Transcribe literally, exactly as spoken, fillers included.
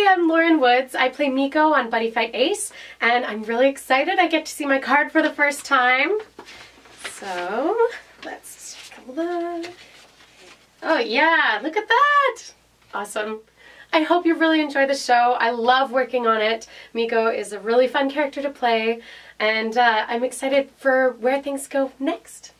I'm Lauren Woods. I play Miko on Buddy Fight Ace, and I'm really excited. I get to see my card for the first time. So, let's take a look. Oh yeah, look at that! Awesome. I hope you really enjoy the show. I love working on it. Miko is a really fun character to play, and uh, I'm excited for where things go next.